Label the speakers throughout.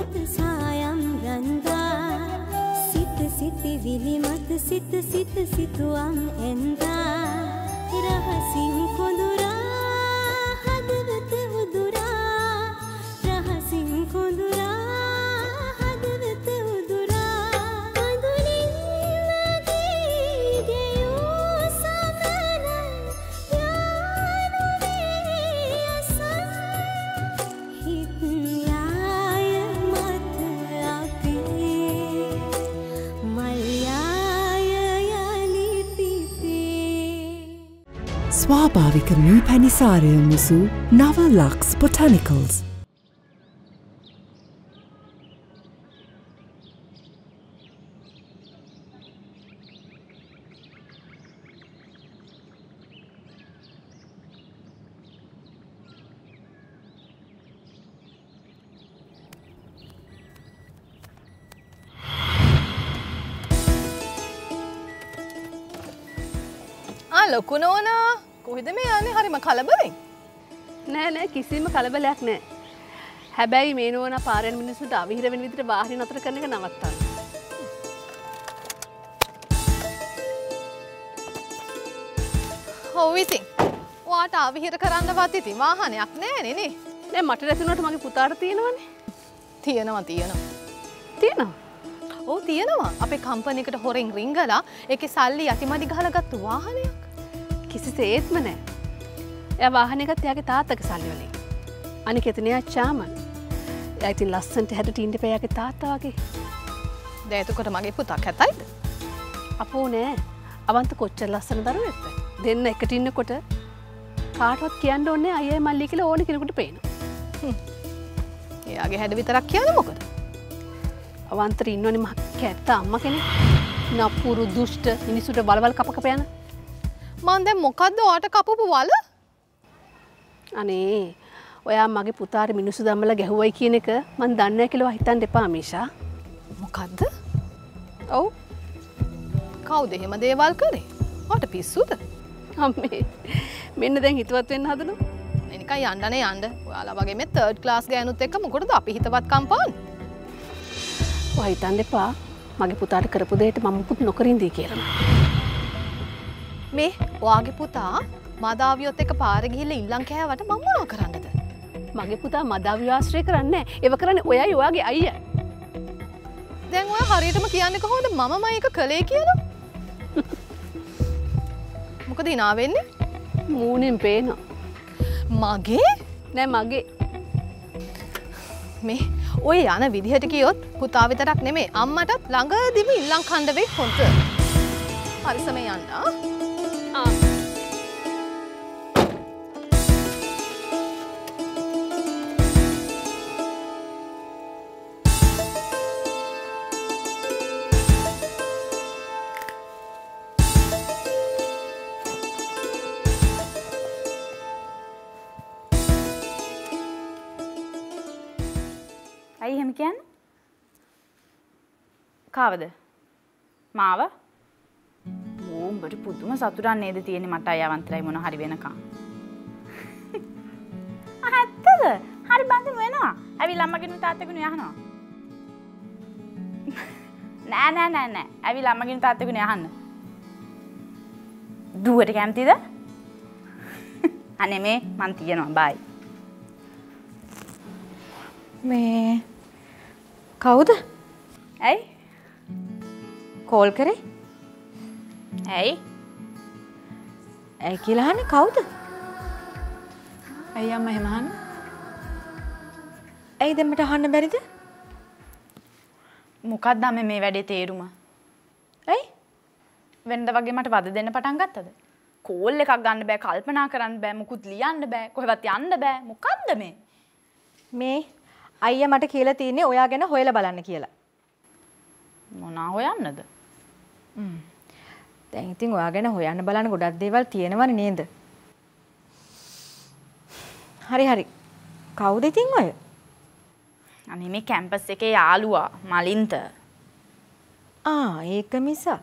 Speaker 1: මත සායම් රන්දා සිත සිතිවිලි මත සිත සිත සිතුවම් එන්දා රහසින් කොඳුරා හදවත උදුරා රහසින් කොඳුරා හදවත උදුරා කඳුලින් නදී ගෙයූ සමන යානුවේ අසන් හිත් යාය මත අපේ මල්යාය යලි පිපේ
Speaker 2: ස්වාභාවික මී පැණිසාරය මුසු නව ලක්ස් බොටැනිකල්ස්
Speaker 3: ලොකු නෝනා කොහෙද මේ යන්නේ හරිම කලබලෙන්
Speaker 4: නෑ කිසිම කලබලයක් නෑ. හැබැයි මේ නෝනා පාරෙන් මිනිස්සුන්ට අවිහිර වෙන විදිහට වාහනේ නතර කරන එක නවත්තන්න.
Speaker 3: ඔව් ඉතින්. ඔයාට අවිහිර කරන්නවත් ඉතින් වාහනයක් නෑනේ නේ.
Speaker 4: නෑ මට රැතුනට මගේ පුතාට තියෙනවනේ.
Speaker 3: තියෙනවා.
Speaker 4: තියෙනවා.
Speaker 3: ඔව් තියෙනවා. අපේ කම්පැනි එකට හොරෙන් රිංගලා ඒකේ සල්ලි යටිමඩි ගහලා ගත්ත වාහනයක්.
Speaker 4: කිසිසේත්ම නෑ. එයා වාහනේ ගත්ත එයාගේ තාත්තගේ සල්ලි වලින්. අනික එතන එයා චාමන්. එයා ඉතින් ලස්සනට හැදට ඉන්න එපා එයාගේ තාත්තා වගේ.
Speaker 3: දැන් එතකොට මගේ පුතා කැතයිද?
Speaker 4: අපෝ නෑ. අවන්ත කොච්චර ලස්සන දරුවෙක්ද? දෙන්න එකට ඉන්නකොට කාටවත් කියන්න ඕනේ අයියයි මල්ලි කියලා ඕන කෙනෙකුට පේනවා.
Speaker 3: එයාගේ හැඩ විතරක් කියන්නේ මොකද?
Speaker 4: අවන්තර ඉන්නෝනේ මහ කැත්ත අම්මා කෙනෙක්. නපුරු දුෂ්ට මිනිසුන්ට වලවල් කප යන.
Speaker 3: මං දැන් මොකද්ද ඔයාට කපපු වල?
Speaker 4: අනේ ඔයා මගේ පුතාට මිනිස්සු දම්මලා ගැහුවයි කියන එක මං දන්නේ නැහැ කියලා හිතන්න එපා මීෂා.
Speaker 3: මොකද්ද?
Speaker 4: ඔව්.
Speaker 3: කවුද එහෙම දේවල් කරේ? ඔයාට පිස්සුද?
Speaker 4: අම්මේ මෙන්න දැන් හිතවත් වෙන්න හදනවා.
Speaker 3: නිකන් යන්නනේ යන්න. ඔයාලා වගේ මේ 3rd class ගෑනුත් එක්ක මොකටද අපි හිතවත්කම් පාන්නේ?
Speaker 4: ඔයා හිතන්න එපා මගේ පුතාට කරපු දෙයට මම මුකුත් නොකර ඉඳී කියලා.
Speaker 3: මේ ඔයාගේ පුතා මදාවියොත් එක්ක පාරේ ගිහිල්ලා ඉල්ලන් කෑවට මම මොනව කරන්නද?
Speaker 4: මගේ පුතා මදාවිය ආශ්‍රය කරන්නේ නැහැ. ඒව කරන්නේ ඔයයි ඔයාගේ අයියා.
Speaker 3: දැන් ඔයා හරියටම කියන්නේ කොහොමද මමම ඒක කළේ කියලා? මොකද hina වෙන්නේ?
Speaker 4: මූණෙන් පේනවා.
Speaker 3: මගේ?
Speaker 4: නෑ මගේ.
Speaker 3: මේ ඔය යන විදිහට කියොත් පුතා විතරක් නෙමෙයි අම්මටත් ළඟදිම ඉල්ලන් කණ්ඩ වෙයි හොඳ. පරිස්සමෙන් යන්න.
Speaker 5: ඇයි එහෙම කියන්නේ? කාවද? මාව? උඹට පුදුම සතුටක් නේද තියෙන්නේ මට අයවන්තරයි මොන හරි වෙනකම්. ඇත්තද? හරි බඳිනු වෙනවා. ඇවිල්ලා අම්මගෙනුයි තාත්තගෙනුයි අහනවා. නෑ. ඇවිල්ලා අම්මගෙනුයි තාත්තගෙනුයි අහන්න. දුවට කැමතිද? අනේ මේ මං තියනවා බයි.
Speaker 6: මේ කවුද?
Speaker 5: ඇයි?
Speaker 6: කෝල් කරේ?
Speaker 5: ඇයි?
Speaker 6: ඇයි කියලා අහන්නේ කවුද?
Speaker 5: ඇයි අම්මා එහෙම අහන්නේ?
Speaker 6: ඇයි දැන් මට අහන්න බැරිද?
Speaker 5: මොකක්ද අම්මේ මේ වැඩේ තේරුම?
Speaker 6: ඇයි?
Speaker 5: වෙනද වගේ මට වද දෙන්න පටන් ගත්තද? කෝල් එකක් ගන්න බෑ, කල්පනා කරන්න බෑ, මුකුත් ලියන්න බෑ, කොහෙවත් යන්න බෑ. මොකද්ද මේ?
Speaker 6: මේ අයියා මට කියලා තියෙන්නේ ඔයා ගැන හොයලා බලන්න කියලා.
Speaker 5: මොනවා හොයන්නද?
Speaker 6: දැන් ඉතින් ඔයා ගැන හොයන්න බලන්න ගොඩක් දේවල් තියෙනවනේ නේද? හරි. කවුද ඉතින් ඔය?
Speaker 5: අනේ මේ කැම්පස් එකේ යාළුවා මලින්ත.
Speaker 6: ඒක මිසා.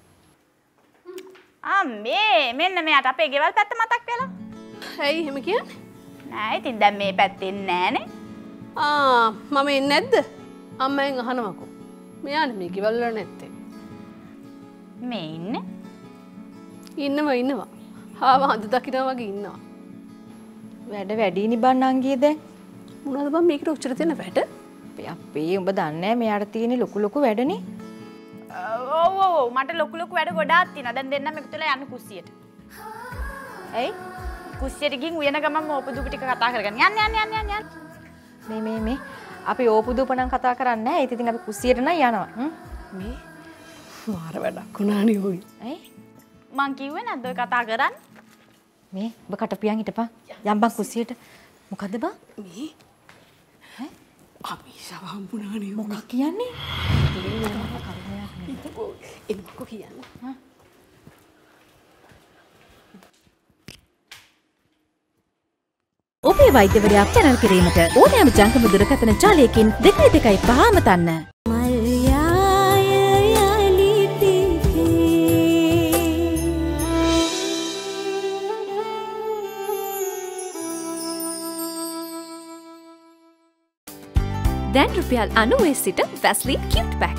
Speaker 5: මේ මෙන්න මෙයාට අපේ ගෙවල් පැත්ත මතක් වෙලා.
Speaker 4: ඇයි එහෙම කියන්නේ?
Speaker 5: නෑ ඉතින් දැන් මේ පැත්තේ නෑනේ.
Speaker 4: මම එන්නේ නැද්ද? අම්මෙන් අහනවකෝ. මෙයානේ මේ ගෙවල් වල නැත්තේ.
Speaker 5: මේ ඉන්නේ?
Speaker 4: ඉන්නවා. හාව හඳ දකිනා වගේ ඉන්නවා.
Speaker 6: වැඩ වැඩි නිබන් අංගියේ දැන්.
Speaker 4: මොනවද බං මේකට උච්චර තියෙන වැඩ?
Speaker 6: අපේ උඹ දන්නේ නැහැ මෙයාට තියෙන ලොකු වැඩනේ.
Speaker 5: ඔව් මට ලොකු වැඩ ගොඩාක් තියෙනවා. දැන් දෙන්නම එකතුලා යන්න කුස්සියට.
Speaker 6: ඇයි?
Speaker 5: කුස්සියට ගිහින් උයන ගමන් ඕපදූප ටික කතා කරගන්න. යන්න.
Speaker 6: මේ අපි ඕපුදුප නම් කතා කරන්නේ නැහැ. ඒත් ඉතින් අපි කුස්සියට නම් යනවා.
Speaker 4: මේ මාර වැඩක් වුණානේ ඔයි.
Speaker 6: ඇයි?
Speaker 5: මං කිව්වේ නැද්ද ඔය කතා කරන්න?
Speaker 6: මේ ඔබ කටපියන් හිටපන්. යම් බං කුස්සියට. මොකද්ද බං?
Speaker 4: මේ ඈ අමීෂා හම්බුණානේ.
Speaker 6: මොකක් කියන්නේ?
Speaker 4: එන්නකෝ කියන්නේ.
Speaker 7: ඔබේ වෛද්‍යවරයා channel කිරීමට ඕනෑම ජංගම දුරකථන ජාලයකින් 215 අමතන්න. දැන් රුපියල් 90 සිට වැස්ලින් කියුට් පැක්.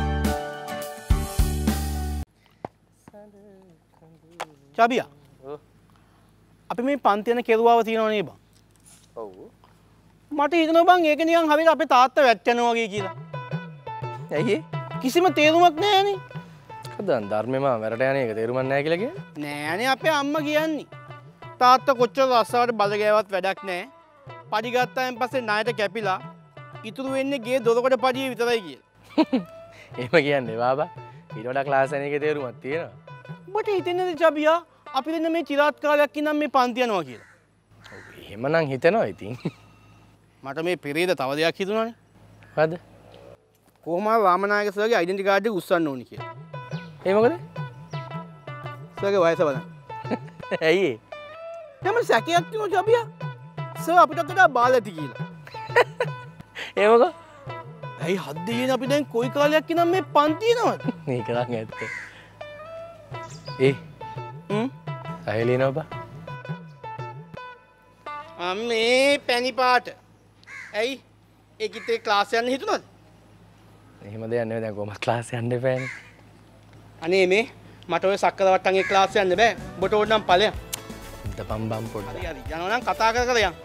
Speaker 8: චාබියා. අපි මේ පන්ති යන කෙරුවාව තියෙනව නේ බං.
Speaker 9: ඔව්.
Speaker 8: මට හිතෙනවා බං ඒක නිකන් හරියට අපේ තාත්තා වැට්ටනවා වගේ කියලා.
Speaker 9: ඇයි
Speaker 8: කිසිම තේරුමක් නැහැනේ.
Speaker 9: දැන් ධර්මෙම වැරට යන එක තේරුමක් නැහැ කියලා කියන්නේ?
Speaker 8: නෑනේ අපේ අම්මා කියන්නේ. තාත්තා කොච්චර රස්සාවට බල ගෑවත් වැඩක් නැහැ. පඩි ගත්තාන් පස්සේ ණයට කැපිලා ඉතුරු වෙන්නේ ගේ දොරකඩ පඩිය විතරයි කියලා.
Speaker 9: එහෙම කියන්නේ බාබා. ඊට වඩා ක්ලාස් එකේ තේරුමක් තියෙනවා.
Speaker 8: මට හිතෙන්නේ චාබියා අපි දෙන්න මේ චිරාත් කාලයක් ඉඳන් මේ පන්ති යනවා කියලා.
Speaker 9: එහෙමනම් හිතෙනවා ඉතින්.
Speaker 8: මට මේ පෙරේද තව දෙයක් හිතුණානේ.
Speaker 9: මොකද්ද?
Speaker 8: කොහොම රාමනායක සර්ගේ ඩෙන්ටිටි කාඩ් එක උස්සන්න ඕනි කියලා.
Speaker 9: ඒ මොකද?
Speaker 8: සර්ගේ වයස බලන්න.
Speaker 9: ඇයි ඒ?
Speaker 8: එහෙම සැකයක් තියෙනවා චාබියා. සර් අපිට වඩා බාල ඇති කියලා.
Speaker 9: ඒ මොකද?
Speaker 8: ඇයි හත් දෙයියනේ අපි දැන් කොයි කාලයක් ඉඳන් මේ පන්ති යනවද?
Speaker 9: මේක නම් ඇත්ත. සහේලී නෝබා.
Speaker 8: අම්මේ පැණි පාට. ඇයි? ඒකිට ක්ලාස් යන්න හිතුණාද?
Speaker 9: එහෙම දෙයක් නෙවෙයි දැන් කොහොමද ක්ලාස් යන්න එපානේ.
Speaker 8: අනේ මේ මට ඔය සක්කල වට්ටන්ගේ ක්ලාස් යන්න බෑ. ඔබට ඕන නම් ඵලයක්.
Speaker 9: ඉතපම් බම් පොඩ්ඩක්.
Speaker 8: හරි යනවා නම් කතා කර යන්.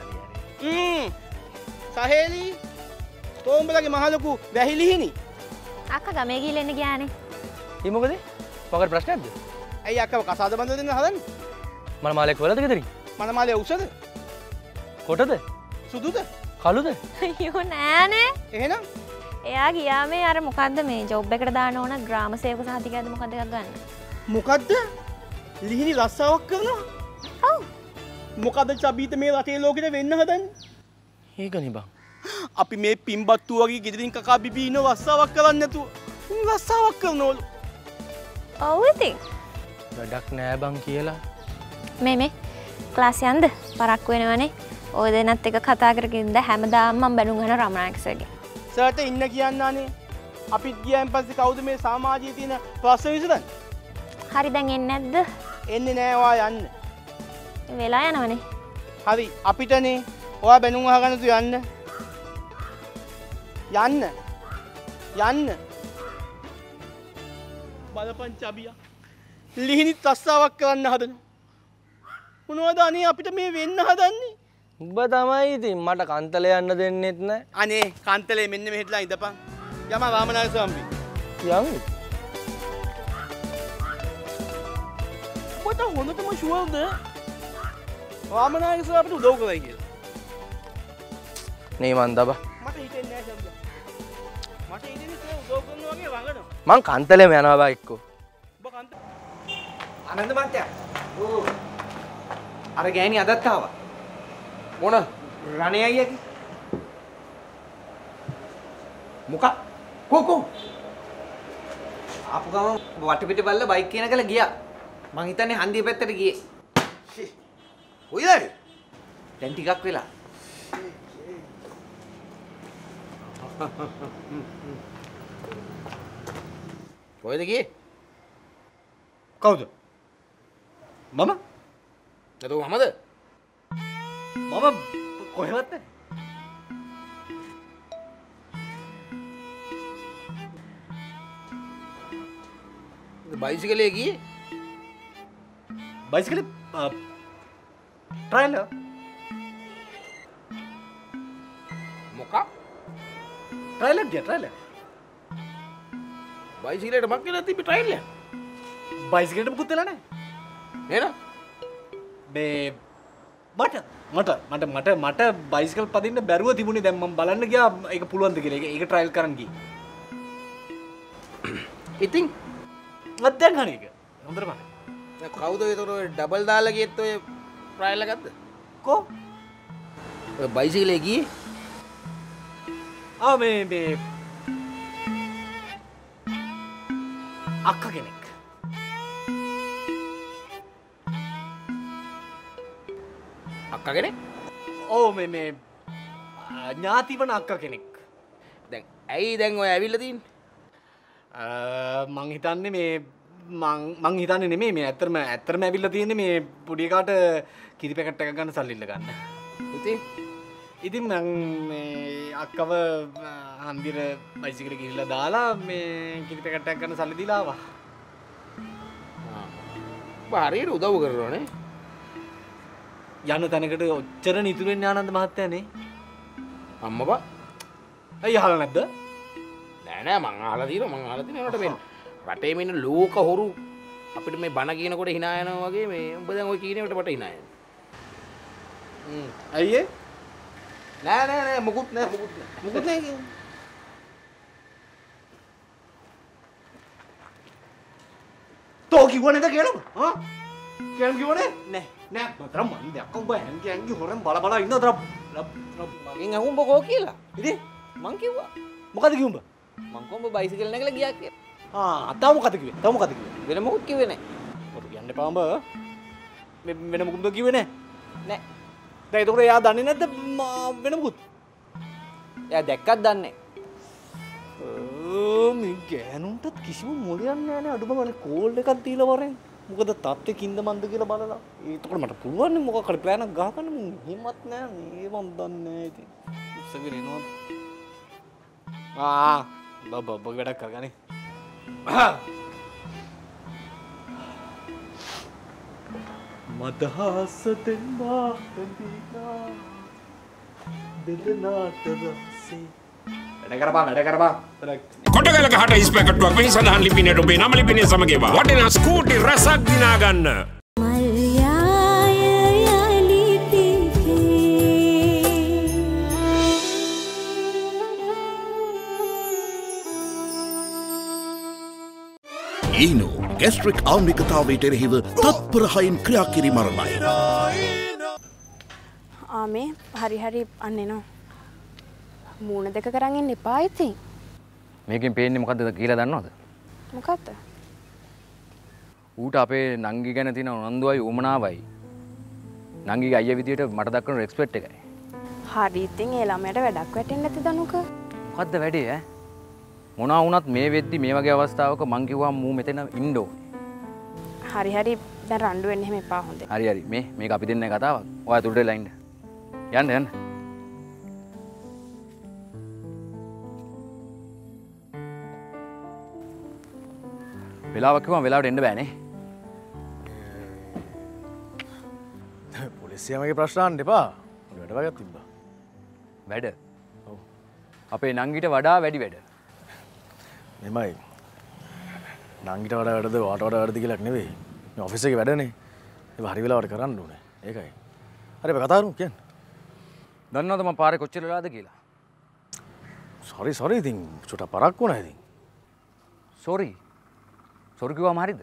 Speaker 8: සහේලී තෝඹලගේ මහ ලොකු වැහිලිහිනි.
Speaker 1: අක්කා ගමේ ගිහලා එන්න ගියානේ.
Speaker 9: ඒ මොකද? මොකද ප්‍රශ්නයක්ද?
Speaker 8: ඇයි අක්කව කසාද බඳ දෙන්න හදන්නේ?
Speaker 9: මනමාලේ කොලද ගෙදරින්?
Speaker 8: මනමාලේ උසද?
Speaker 9: කොටද?
Speaker 8: සුදුද?
Speaker 9: කළුද?
Speaker 1: අයියෝ නෑනේ.
Speaker 5: එහෙනම්
Speaker 1: එයා ගියා මේ අර මොකද්ද මේ ජොබ් එකට දාන්න ඕන ග්‍රාම සේවක සහතිකයක්ද මොකද්ද එකක් ගන්න.
Speaker 8: මොකද්ද? ලිහිණි රස්සාවක් කරනවා?
Speaker 1: ඔව්.
Speaker 8: මොකද්ද චබීත මේ රටේ ලෝකෙට වෙන්න හදන්නේ?
Speaker 9: ඒකනේ බං.
Speaker 8: අපි මේ පිම්බත්තු වගේ ගෙදරින් කකා බිබී ඉන්න රස්සාවක් කරන්නේ නැතුව රස්සාවක් කරනවලු.
Speaker 1: ඔව් ඉතින්.
Speaker 9: වැඩක් නෑ බං කියලා.
Speaker 1: මේ ක්ලාස් යන්ද පරක්කු වෙනවනේ. ඔය දෙන්නත් එක කතා කරගෙන ඉඳ හැමදාම මම බැනුම් ගන්න රමනායක සර්ගේ.
Speaker 8: සර්ට ඉන්න කියන්නානේ. අපිත් ගියන් පස්සේ කවුද මේ සමාජයේ තියෙන ප්‍රශ්න විසඳන්නේ?
Speaker 1: හරි දැන් එන්නේ නැද්ද?
Speaker 8: එන්නේ නෑ ඔයා යන්න.
Speaker 1: වෙලා යනවනේ.
Speaker 8: හරි අපිටනේ. ඔයා බැනුම් අහගන්න තු යන්න. යන්න. යන්න. බලපන් චබියා. ලිහිණි රස්සාවක් කරන්න හදනවා. මොනවද අනේ අපිට මේ වෙන්න හදන්නේ?
Speaker 9: උඹ තමයි ඉතින් මට කන්තලේ යන්න දෙන්නෙත් නෑ.
Speaker 8: අනේ කන්තලේ මෙන්න මෙහෙట్లా ඉඳපන්. යම රාමනායක ස්වාමී.
Speaker 9: යමු.
Speaker 8: ඔබට හොඳටම ෂුවර්ද? රාමනායක ස්වාමී අපිට උදව් කරයි කියලා.
Speaker 9: නේ මන් දබා.
Speaker 8: මට හිතෙන්නේ නෑ සම්බ. මට හිතෙන්නේ උදව් කරනවා වගේ වංගනවා.
Speaker 9: මං කන්තලේම යනවා බා එක්කෝ.
Speaker 8: ඔබ කන්ත
Speaker 10: ආනන්ද මන්තයා. ඕ. අර ගෑණි අදත් ආවා. මොන? රණේ අයියාගේ. මොකක්? කොකෝ. ආපු ගමන් වටපිට බල්ල බයික් කියනකල ගියා. මං හිතන්නේ හන්දිය පැත්තට ගියේ. කොයිද? දැන් ටිකක් වෙලා.
Speaker 8: කොහෙද ගියේ? කවුද? මම? නේද මමද? මම කොහෙවත් නැහැ.
Speaker 10: බයිසිකලේ ගියේ
Speaker 11: බයිසිකලේ ට්‍රයිල්
Speaker 10: මොකක්
Speaker 11: ට්‍රයිල් ගියා ට්‍රයිල්
Speaker 10: බයිසිකලේට මක් කියලා තිබ්බේ ට්‍රයිල් එක
Speaker 11: බයිසිකලේට මුකුත් වෙලා නැහැ
Speaker 10: නේද
Speaker 11: මේ මට බයිසිකල් පදින්න බැරුව තිබුණේ දැන් මම බලන්න ගියා ඒක පුළුවන්ද කියලා ඒක ට්‍රයිල් කරන්න ගියේ
Speaker 10: ඉතින්
Speaker 11: දැන් හරි ඒක හොඳට බලන්න
Speaker 10: කවුද ඒතර ඔය ඩබල් දාලා ගියත් ඔය ට්‍රයිල් එකක්ද
Speaker 11: කො
Speaker 10: ඔය බයිසිකලේ ගියේ
Speaker 11: මේ අක්ක කෙනෙක්
Speaker 10: අක්කා කෙනෙක්
Speaker 11: ඕ මේ ඥාතිවන අක්ක කෙනෙක්
Speaker 10: දැන් ඇයි දැන් ඔය ඇවිල්ලා තින්නේ
Speaker 11: මං හිතන්නේ මේ මං හිතන්නේ නෙමෙයි මේ ඇත්තටම ඇවිල්ලා තියෙන්නේ මේ පොඩි එකාට කිරි පැකට් එකක් ගන්න සල්ලි ඉල්ල ගන්න. ඉතින් මං මේ අක්කව හන්දිර බයිසිකලේ ගිහිල්ලා දාලා මේ කිරි පැකට් එකක් ගන්න සල්ලි දීලා ආවා.
Speaker 10: හරියට උදව් කරනවනේ.
Speaker 11: යන තැනකට ඔච්චර නිතුරු වෙන්නේ ආනන්ද මහත්තයානේ.
Speaker 10: අම්මපා.
Speaker 11: අයිය අහලා නැද්ද?
Speaker 10: නෑ මං අහලා තියෙනවා ඒකට මේ රටේ මේ ලෝක හොරු අපිට මේ බණ කියනකොට hina යනවා වගේ මේ උඹ දැන් ඔය කියනකොට මට hina යනවා.
Speaker 11: අයියේ
Speaker 10: නෑ මොකුත් නෑ කියන්නේ.
Speaker 11: තෝ කිව්ව නේද කියලා? කියන්න කිව්වනේ? නෑ මතර මන් දැක්ක උඹ ඇංගි හොරෙන් බල ඉන්න දර
Speaker 10: මගෙන් අහුඹ කෝ කියලා. ඉතින් මං කිව්වා.
Speaker 11: මොකද කිව්ව උඹ?
Speaker 10: මං කොඹ බයිසිකල් නැගලා ගියා කියලා.
Speaker 11: තව මොකද කිව්වේ?
Speaker 10: වෙන මොකුත් කිව්වේ නෑ.
Speaker 11: ඔතන යන්න එපා උඹ. වෙන මොකුත් කිව්වේ නෑ.
Speaker 10: නෑ.
Speaker 11: දැන් ඒතකොට එයා දන්නේ නැද්ද වෙන මොකුත්?
Speaker 10: එයා දැක්කත් දන්නේ
Speaker 11: මේ ගෑනුන්ටත් කිසිම මොලයක් නෑනේ අඩුම ගානේ කෝල් එකක් දීලා වරෙන්. මොකද තත්ත්වෙකින්ද මන්ද කියලා බලලා. ඒතකොට මට පුළුවන් නේ මොකක් හරි ප්ලෑන් එකක් ගහගන්න මම හිමත් නෑ මේ මන් දන්නේ නෑ ඉතින්. ඉස්සගෙන එනවා. බබ වැඩක් කරගන්නේ. මදහස දෙන්නා දෙන්නා දෙදනාට රසේ වැඩ කරපන්
Speaker 12: කොටගලක හට ඉස්පැකට්ටුවක් මෙහි සඳහන් ලිපිනයට ඔබේ නම ලිපිනය සමගේවා වටිනා ස්කූටි රසක් දිනා ගන්න.
Speaker 13: ඊනෝ ගැස්ට්‍රික් ආම්ලිකතාවයට එරෙහිව තත්පර 6න් ක්‍රියා කිරීම ආරම්භයි.
Speaker 14: ආමේ හරි අන්නේනෝ. මූණ දෙක කරන් ඉන්න එපා ඉතින්.
Speaker 15: මේකෙන් පේන්නේ මොකද්ද කියලා දන්නවද?
Speaker 14: මොකද්ද?
Speaker 15: ඌට අපේ නංගි ගැන තියෙන උනන්දුවයි උමනාවයි නංගිගේ අයියා විදියට මට දක්වන රෙස්පෙක්ට් එකයි.
Speaker 14: හරි ඉතින් ඒ ළමයට වැඩක් වැටෙන්නේ නැති දනුක.
Speaker 15: මොකද්ද වැඩේ ඈ? මොනවා වුණත් මේ වෙද්දි මේ වගේ අවස්ථාවක මං කිව්වා මූ මෙතන ඉන්න ඕනේ.
Speaker 14: හරි දැන් රණ්ඩු වෙන්න එහෙම එපා හොඳේ.
Speaker 15: හරි මේක අපි දෙන්නයි කතාවක්. ඔයා තුඩට වෙලා ඉන්න. යන්න. වෙලාවක් කිව්වම වෙලාවට එන්න බෑනේ.
Speaker 11: පොලිසියමගේ ප්‍රශ්න අහන්න එපා. වැඩ වගේක් තිබ්බා.
Speaker 15: වැඩ? ඔව්. අපේ නංගිට වඩා වැඩි වැඩ.
Speaker 11: මෙමයි. නංගිට වඩා වැඩද වාට වඩා වැඩද කියලාක් නෙවෙයි. මේ ඔෆිස් එකේ වැඩනේ. ඒක හරි වෙලාවට කරන්න ඕනේ. ඒකයි. හරි අපි කතා කරමු කියන්න.
Speaker 15: දන්නවද මම පාරේ කොච්චර වෙලාද කියලා?
Speaker 11: සෝරි ඉතින් චුට්ටක් පරක් වුණා ඉතින්.
Speaker 15: සෝරි කිව්වම හරිද?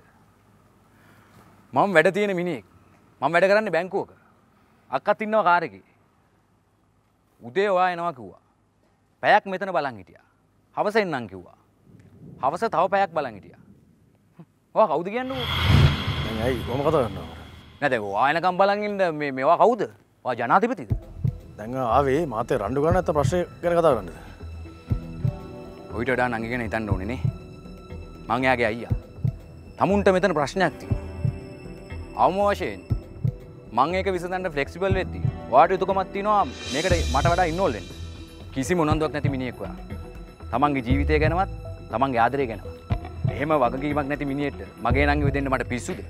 Speaker 15: මම වැඩ තියෙන මිනිහෙක්. මම වැඩ කරන්නේ බැංකුවක. අක්කත් ඉන්නවා කාර් එකේ. උදේ ඔයා එනවා කිව්වා. පැයක් මෙතන බලන් හිටියා. හවස එන්නම් කිව්වා. හවස තව පැයක් බලන් හිටියා. ඔයා කවුද කියන්නේ?
Speaker 11: දැන් ඇයි කොහොම කතා කරනවද?
Speaker 15: නෑ දැන් ඔයා එනකම් බලන් ඉන්න මේවා කවුද? ඔයා ජනාධිපතිද?
Speaker 11: දැන් ආවේ මාතේ රණ්ඩු කරන්න නැත්නම් ප්‍රශ්නේ ගැන කතා කරන්නද?
Speaker 15: ඔයිට වඩා නංගි ගැන හිතන්න ඕනේ නේ. මං එයාගේ අයියා. තමුන්ට මෙතන ප්‍රශ්නයක් තියෙනවා. අවම වශයෙන් මං ඒක විසඳන්න ෆ්ලෙක්සිබල් වෙද්දී ඔයාට යුතුයකමක් තියෙනවා මේකට මට වඩා ඉන්වෝල්ව් වෙන්න. කිසිම උනන්දුවක් නැති මිනිහෙක් ඔයා. තමන්ගේ ජීවිතය ගැනවත් තමන්ගේ ආදරය ගැනවත්. එහෙම වගකීමක් නැති මිනිහෙට මගේ නංගිව දෙන්න මට පිස්සුද?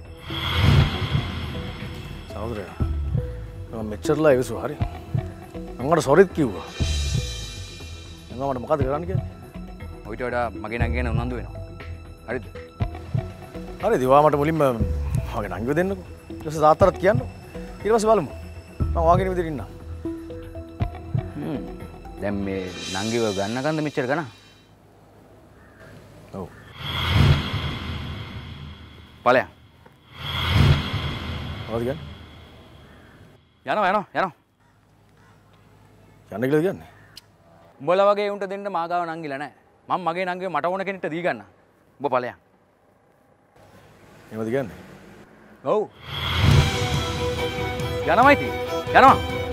Speaker 9: සහෝදරයා මම මෙච්චරලා ඉවසුවා හරි. මම මට සොරිත් කිව්වා. මම මට මොකද කරන්න කියන්නේ?
Speaker 15: ඔයිට වඩා මගේ නංගි ගැන උනන්දු වෙනවා. හරිද?
Speaker 9: හරිද? ඔයා මට මුලින්ම මගේ නංගිව දෙන්නකෝ. ඊට පස්සේ තාත්තට කියන්න. ඊට පස්සේ බලමු. මම වාගෙන විදිහට ඉන්නම්.
Speaker 15: දැන් මේ නංගිව ගන්නකන්ද මෙච්චර ගණන්?
Speaker 9: ඔව්.
Speaker 15: ඵලයන්.
Speaker 9: මොකද කියන්නේ?
Speaker 15: යනවා.
Speaker 9: යන්න කියලා කියන්නේ.
Speaker 15: උඹලා වගේ උන්ට දෙන්න මාගාව නංගිලා නැහැ. මම මගේ නංගිව මට ඕන කෙනෙක්ට දී ගන්න. උඹ ඵලයන්.
Speaker 9: එහෙමද කියන්නේ?
Speaker 15: ඔව්. යනවා ඉතින්. යනවා.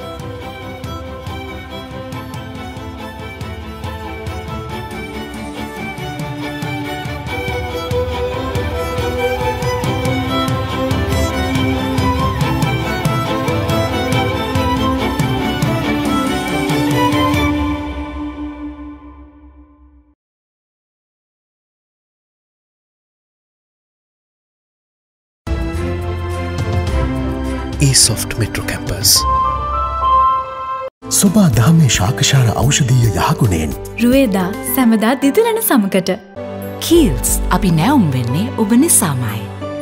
Speaker 13: Soft Metro Campus. සොබා දාමේ ශාකශාර ඖෂධීය යහගුණයෙන්
Speaker 16: රුවේදා සැමදා දිදුලන සමකට
Speaker 2: කීල්ස් අපි නැවුම් වෙන්නේ ඔබ නිසාමයි.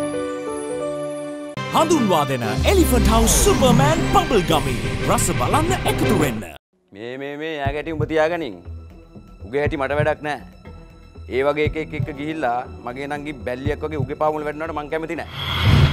Speaker 17: හඳුන්වා දෙන Elephant House Superman bubble gummy රස බලන්න එකතු වෙන්න.
Speaker 15: මේ යාගැටි උඹ තියාගනින්. උගේ හැටි මට වැඩක් නෑ. ඒ වගේ එකෙක් එක්ක ගිහිල්ලා මගේ නංගි බැල්ලියක් වගේ උගේ පාමුල වැටෙනවට මං කැමති නෑ.